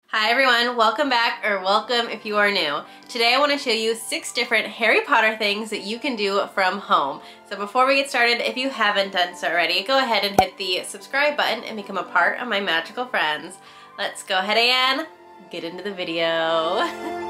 Hi everyone, welcome back, or welcome if you are new. Today I want to show you 6 different Harry Potter things that you can do from home. So before we get started, if you haven't done so already, go ahead and hit the subscribe button and become a part of my magical friends. Let's go ahead and get into the video.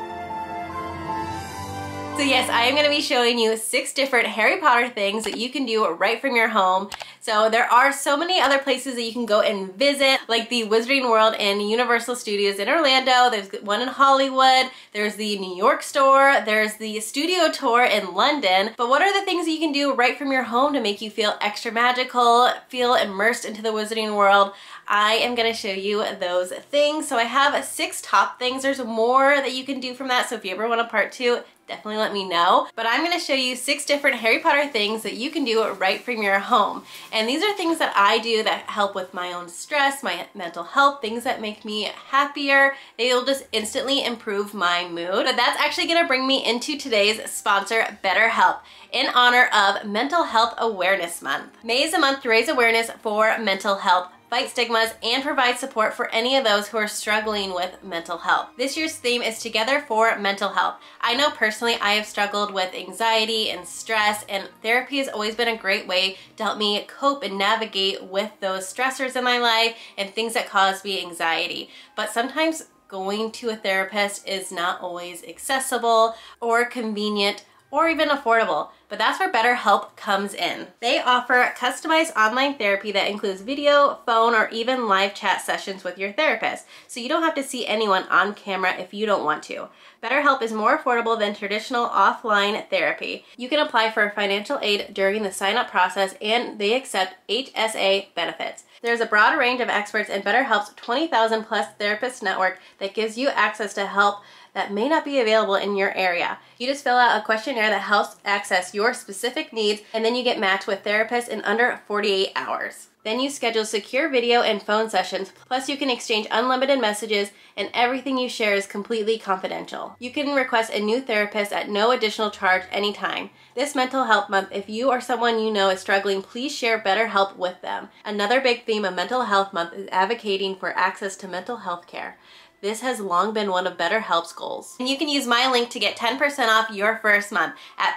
So yes, I am going to be showing you 6 different Harry Potter things that you can do right from your home. So there are so many other places that you can go and visit, like the Wizarding World and Universal Studios in Orlando. There's one in Hollywood. There's the New York store. There's the studio tour in London. But what are the things that you can do right from your home to make you feel extra magical, feel immersed into the Wizarding World? I am going to show you those things. So I have 6 top things. There's more that you can do from that. So if you ever want a part 2, definitely let me know. But I'm going to show you 6 different Harry Potter things that you can do right from your home. And these are things that I do that help with my own stress, my mental health, things that make me happier. They'll just instantly improve my mood. But that's actually going to bring me into today's sponsor, BetterHelp, in honor of Mental Health Awareness Month. May is a month to raise awareness for mental health, fight stigmas, and provide support for any of those who are struggling with mental health. This year's theme is Together for Mental Health. I know personally I have struggled with anxiety and stress, and therapy has always been a great way to help me cope and navigate with those stressors in my life and things that cause me anxiety. But sometimes going to a therapist is not always accessible or convenient or even affordable, but that's where BetterHelp comes in. They offer customized online therapy that includes video, phone, or even live chat sessions with your therapist, so you don't have to see anyone on camera if you don't want to. BetterHelp is more affordable than traditional offline therapy. You can apply for financial aid during the sign-up process, and they accept HSA benefits. There's a broad range of experts in BetterHelp's 20,000 plus therapist network that gives you access to help that may not be available in your area. You just fill out a questionnaire that helps access your specific needs, and then you get matched with therapists in under 48 hours. Then you schedule secure video and phone sessions, plus you can exchange unlimited messages, and everything you share is completely confidential. You can request a new therapist at no additional charge anytime. This Mental Health Month, if you or someone you know is struggling, please share BetterHelp with them. Another big theme of Mental Health Month is advocating for access to mental health care. This has long been one of BetterHelp's goals. And you can use my link to get 10% off your first month at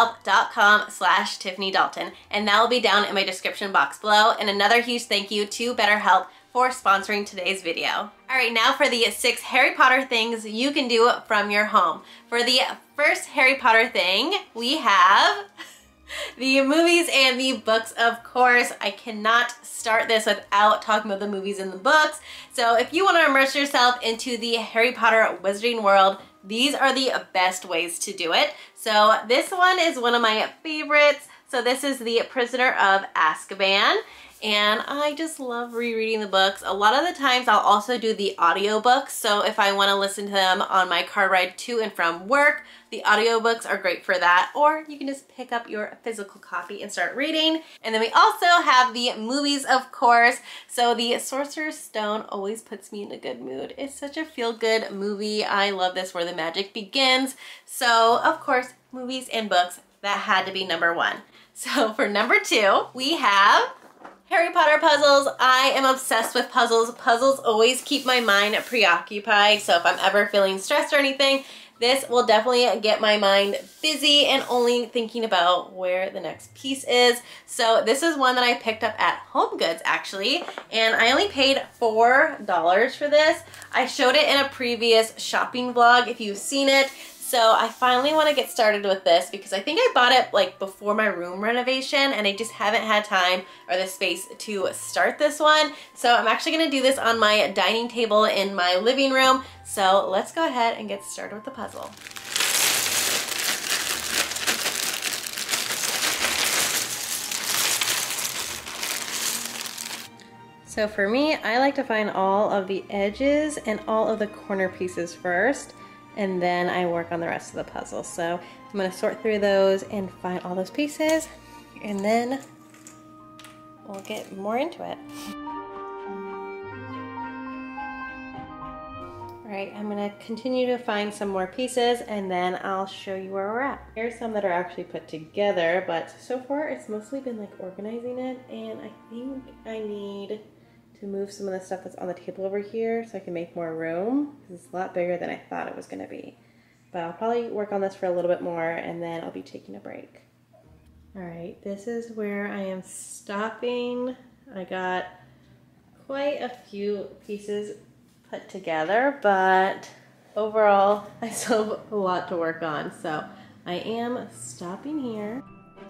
betterhelp.com/Tiffany Dalton. And that will be down in my description box below. And another huge thank you to BetterHelp for sponsoring today's video. All right, now for the 6 Harry Potter things you can do from your home. For the first Harry Potter thing, we have the movies and the books, of course. I cannot start this without talking about the movies and the books. So if you want to immerse yourself into the Harry Potter Wizarding World, these are the best ways to do it. So this one is one of my favorites. So this is The Prisoner of Azkaban. And I just love rereading the books. A lot of the times I'll also do the audiobooks. So if I want to listen to them on my car ride to and from work, the audiobooks are great for that. Or you can just pick up your physical copy and start reading. And then we also have the movies, of course. So the Sorcerer's Stone always puts me in a good mood. It's such a feel-good movie. I love this, where the magic begins. So of course, movies and books, that had to be number 1. So for number 2, we have Harry Potter puzzles. I am obsessed with puzzles. Puzzles always keep my mind preoccupied. So if I'm ever feeling stressed or anything, this will definitely get my mind busy and only thinking about where the next piece is. So this is one that I picked up at HomeGoods actually, and I only paid $4 for this. I showed it in a previous shopping vlog if you've seen it. So I finally want to get started with this because I think I bought it like before my room renovation, and I just haven't had time or the space to start this one. So I'm actually going to do this on my dining table in my living room. So let's go ahead and get started with the puzzle. So for me, I like to find all of the edges and all of the corner pieces first, and then I work on the rest of the puzzle. So I'm going to sort through those and find all those pieces, and then we'll get more into it. All right, I'm going to continue to find some more pieces, and then I'll show you where we're at. Here's some that are actually put together, but so far it's mostly been like organizing it, and I think I need to move some of the stuff that's on the table over here so I can make more room. It's a lot bigger than I thought it was gonna be. But I'll probably work on this for a little bit more and then I'll be taking a break. All right, this is where I am stopping. I got quite a few pieces put together, but overall, I still have a lot to work on. So I am stopping here.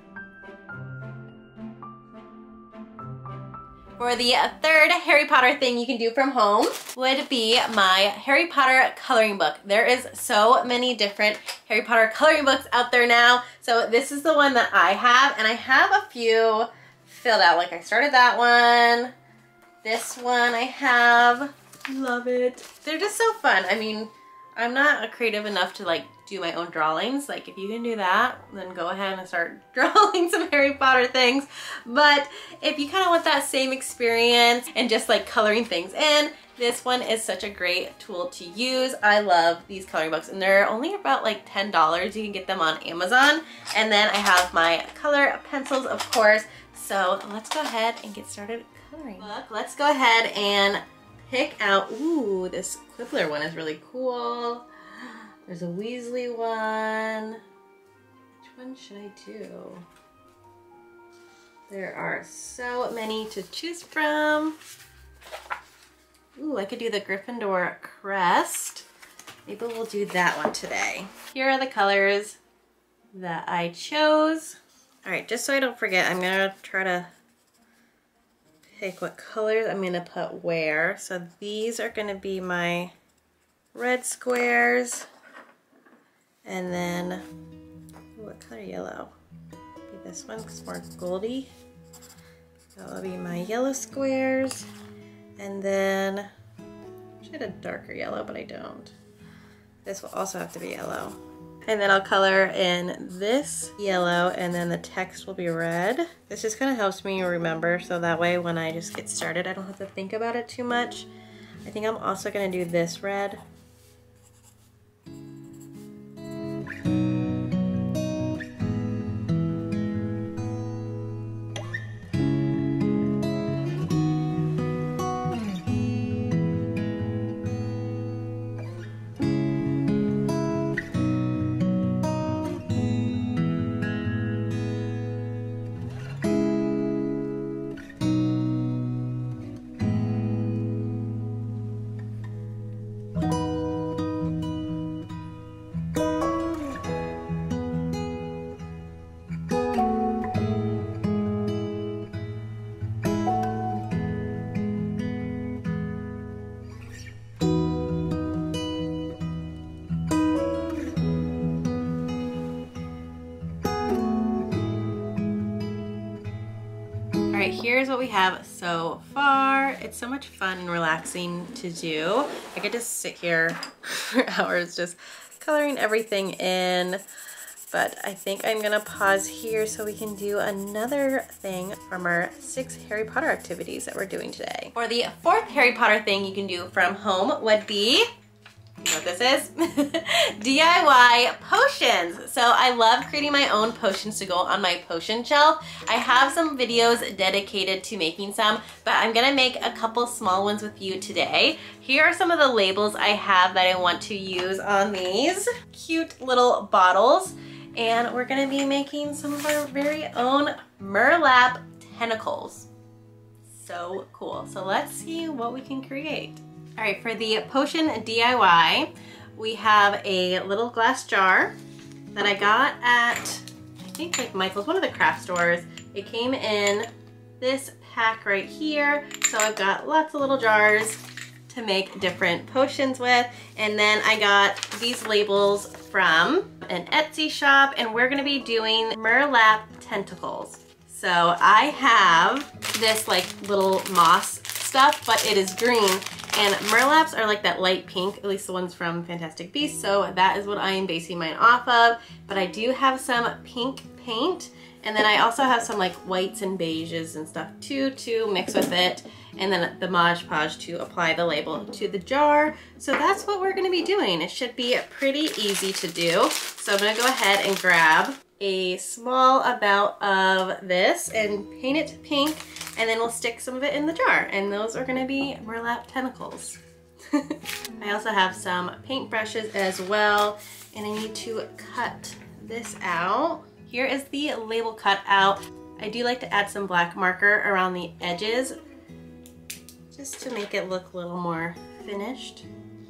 For the third Harry Potter thing you can do from home would be my Harry Potter coloring book. There is so many different Harry Potter coloring books out there now. So this is the one that I have, and I have a few filled out. Like I started that one. This one I have. Love it. They're just so fun. I mean, I'm not creative enough to like do my own drawings. Like if you can do that, then go ahead and start drawing some Harry Potter things. But if you kind of want that same experience and just like coloring things in, this one is such a great tool to use. I love these coloring books, and they're only about like $10. You can get them on Amazon. And then I have my color pencils, of course. So let's go ahead and get started coloring. Look, let's go ahead and pick out, ooh, this Quibbler one is really cool. There's a Weasley one. Which one should I do? There are so many to choose from. Ooh, I could do the Gryffindor crest. Maybe we'll do that one today. Here are the colors that I chose. All right, just so I don't forget, I'm gonna try to pick what colors I'm gonna put where. So these are gonna be my red squares. And then, what color yellow? Maybe this one, because it's more goldy. That'll be my yellow squares. And then, I should have a darker yellow, but I don't. This will also have to be yellow. And then I'll color in this yellow, and then the text will be red. This just kind of helps me remember, so that way when I just get started, I don't have to think about it too much. I think I'm also gonna do this red. Alright, here's what we have so far. It's so much fun and relaxing to do. I could just sit here for hours just coloring everything in. But I think I'm gonna pause here so we can do another thing from our 6 Harry Potter activities that we're doing today. For the 4th Harry Potter thing you can do from home would be, you know what this is? DIY potions. So I love creating my own potions to go on my potion shelf. I have some videos dedicated to making some, but I'm gonna make a couple small ones with you today. Here are some of the labels I have that I want to use on these cute little bottles. And we're gonna be making some of our very own burlap tentacles. So cool. So let's see what we can create. All right, for the potion DIY, we have a little glass jar that I got at, I think like Michael's, one of the craft stores. It came in this pack right here. So I've got lots of little jars to make different potions with. And then I got these labels from an Etsy shop, and we're gonna be doing burlap tentacles. So I have this like little moss stuff, but it is green. And burlaps are like that light pink, at least the ones from Fantastic Beasts, so that is what I am basing mine off of. But I do have some pink paint, and then I also have some like whites and beiges and stuff too to mix with it, and then the Mod Podge to apply the label to the jar. So that's what we're gonna be doing. It should be pretty easy to do. So I'm gonna go ahead and grab a small amount of this and paint it pink, and then we'll stick some of it in the jar, and those are gonna be burlap tentacles. I also have some paint brushes as well, and I need to cut this out. Here is the label cut out. I do like to add some black marker around the edges just to make it look a little more finished.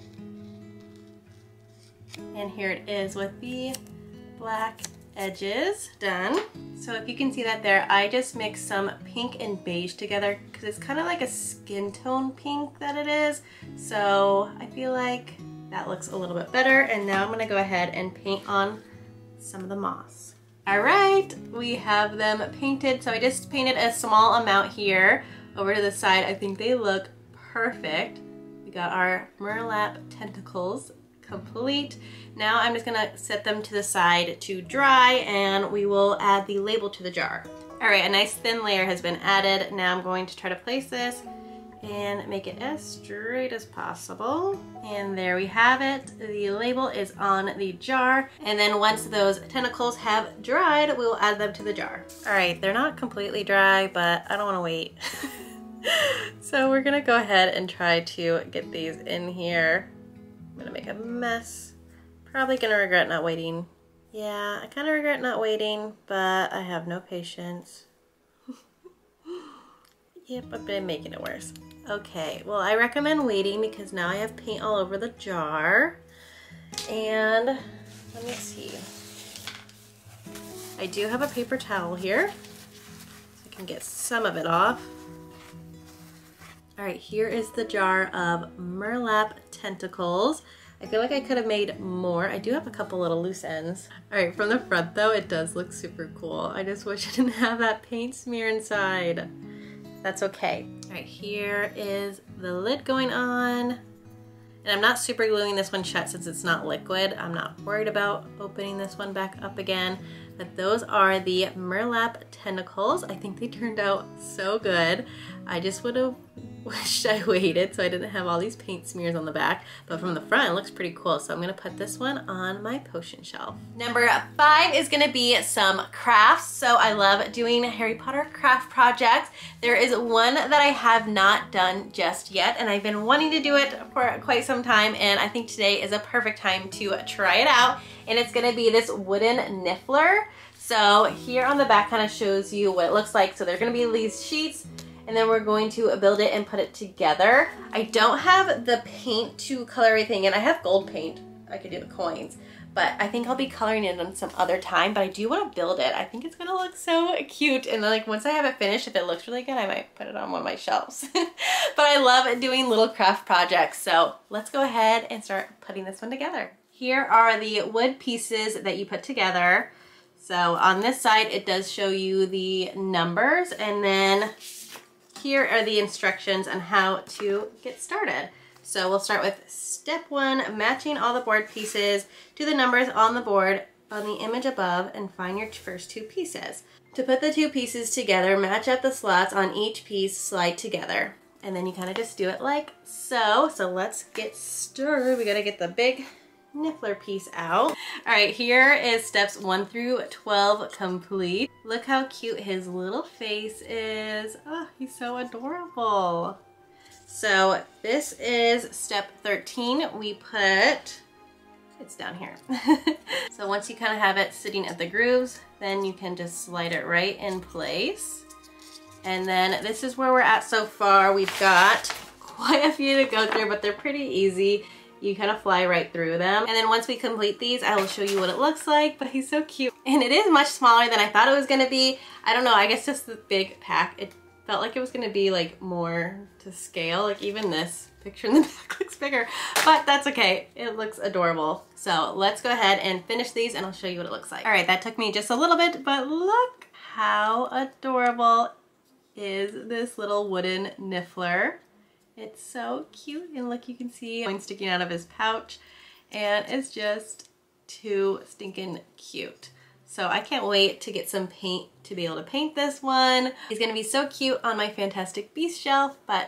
And here it is with the black edges done. So if you can see that there, I just mixed some pink and beige together because it's kind of like a skin tone pink that it is. So I feel like that looks a little bit better. And now I'm gonna go ahead and paint on some of the moss. All right, we have them painted. So I just painted a small amount here over to the side. I think they look perfect. We got our burlap tentacles complete. Now I'm just gonna set them to the side to dry, and we will add the label to the jar. All right, a nice thin layer has been added. Now I'm going to try to place this and make it as straight as possible. And there we have it. The label is on the jar. And then once those tentacles have dried, we will add them to the jar. All right, they're not completely dry, but I don't wanna wait. So we're gonna go ahead and try to get these in here. I'm gonna make a mess. Probably gonna regret not waiting. Yeah, I kind of regret not waiting, but I have no patience. Yep, I've been making it worse. Okay, well, I recommend waiting because now I have paint all over the jar. And let me see. I do have a paper towel here, so I can get some of it off. All right, here is the jar of burlap tentacles. I feel like I could have made more. I do have a couple little loose ends. All right, from the front though, it does look super cool. I just wish I didn't have that paint smear inside. That's okay. All right, here is the lid going on. And I'm not super gluing this one shut since it's not liquid. I'm not worried about opening this one back up again. But those are the burlap tentacles. I think they turned out so good. I just would have wished I waited so I didn't have all these paint smears on the back, but from the front it looks pretty cool. So I'm gonna put this one on my potion shelf. Number 5 is gonna be some crafts. So I love doing Harry Potter craft projects. There is one that I have not done just yet, and I've been wanting to do it for quite some time, and I think today is a perfect time to try it out. And it's gonna be this wooden niffler. So here on the back kind of shows you what it looks like. So they're gonna be these sheets, and then we're going to build it and put it together. I don't have the paint to color everything in. I have gold paint. I could do the coins, but I think I'll be coloring it on some other time, but I do want to build it. I think it's gonna look so cute. And then, like, once I have it finished, if it looks really good, I might put it on one of my shelves. But I love doing little craft projects. So let's go ahead and start putting this one together. Here are the wood pieces that you put together. So on this side, it does show you the numbers, and then here are the instructions on how to get started. So we'll start with step 1, matching all the board pieces to the numbers on the board on the image above, and find your first 2 pieces. To put the 2 pieces together, match up the slots on each piece, slide together. And then you kind of just do it like so. So let's get started. We gotta get the big niffler piece out. All right, here is steps 1 through 12 complete. Look how cute his little face is. Oh, he's so adorable. So this is step 13. We put, it's down here. So once you kind of have it sitting at the grooves, then you can just slide it right in place. And then this is where we're at so far. We've got quite a few to go through, but they're pretty easy. You kind of fly right through them. And then once we complete these, I will show you what it looks like, but he's so cute. And it is much smaller than I thought it was gonna be. I don't know, I guess just the big pack, it felt like it was gonna be like more to scale. Like even this picture in the back looks bigger, but that's okay. It looks adorable. So let's go ahead and finish these and I'll show you what it looks like. All right, that took me just a little bit, but look how adorable is this little wooden niffler. It's so cute, and look, you can see one sticking out of his pouch, and it's just too stinking cute. So I can't wait to get some paint to be able to paint this one. He's gonna be so cute on my Fantastic Beasts shelf, but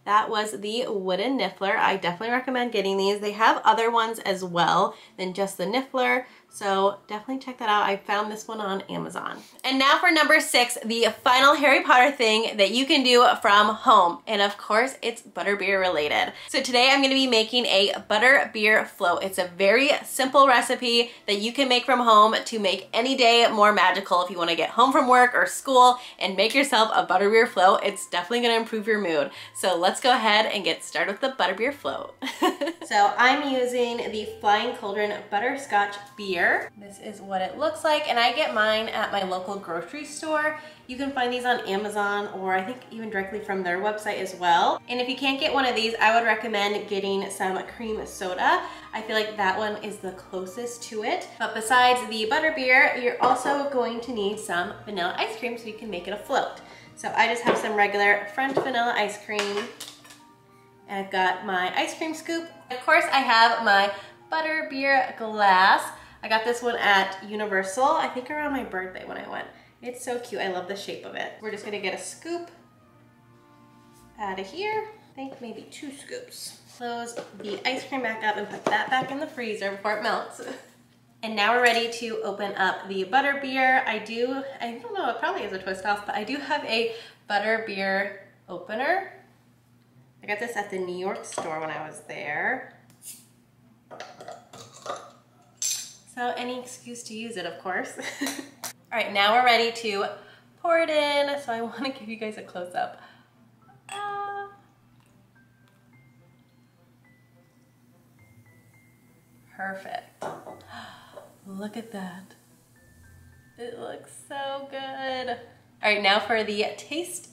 that was the wooden niffler. I definitely recommend getting these. They have other ones as well than just the niffler, so definitely check that out. I found this one on Amazon. And now for number 6, the final Harry Potter thing that you can do from home. And of course, it's butterbeer related. So today I'm gonna be making a butterbeer float. It's a very simple recipe that you can make from home to make any day more magical. If you wanna get home from work or school and make yourself a butterbeer float, it's definitely gonna improve your mood. So let's go ahead and get started with the butterbeer float. So I'm using the Flying Cauldron Butterscotch Beer. This is what it looks like, and I get mine at my local grocery store. You can find these on Amazon, or I think even directly from their website as well. And if you can't get one of these, I would recommend getting some cream soda. I feel like that one is the closest to it. But besides the butterbeer, you're also going to need some vanilla ice cream so you can make it a float. So I just have some regular French vanilla ice cream. And I've got my ice cream scoop. Of course, I have my butterbeer glass. I got this one at Universal, I think around my birthday when I went. It's so cute, I love the shape of it. We're just gonna get a scoop out of here. I think maybe 2 scoops. Close the ice cream back up and put that back in the freezer before it melts. And now we're ready to open up the butterbeer. I don't know, it probably is a twist off, but I do have a butterbeer opener. I got this at the New York store when I was there. So any excuse to use it, of course. All right, now we're ready to pour it in. So I want to give you guys a close-up. Perfect. Look at that. It looks so good. All right, now for the taste.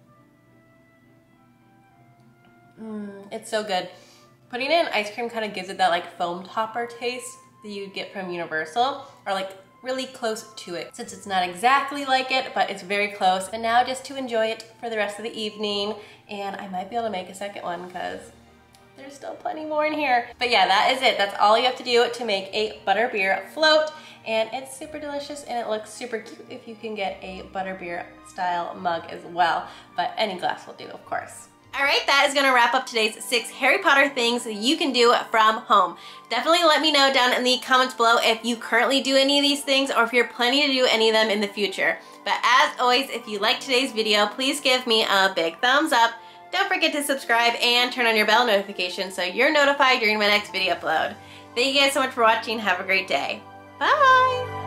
It's so good. Putting it in ice cream kind of gives it that like foam topper taste that you'd get from Universal, or like really close to it. Since it's not exactly like it, but it's very close. And now just to enjoy it for the rest of the evening, and I might be able to make a second one because there's still plenty more in here. But yeah, that is it. That's all you have to do to make a butterbeer float, and it's super delicious and it looks super cute if you can get a butterbeer style mug as well, but any glass will do, of course. All right, that is gonna wrap up today's 6 Harry Potter things that you can do from home. Definitely let me know down in the comments below if you currently do any of these things or if you're planning to do any of them in the future. But as always, if you liked today's video, please give me a big thumbs up. Don't forget to subscribe and turn on your bell notification so you're notified during my next video upload. Thank you guys so much for watching. Have a great day. Bye!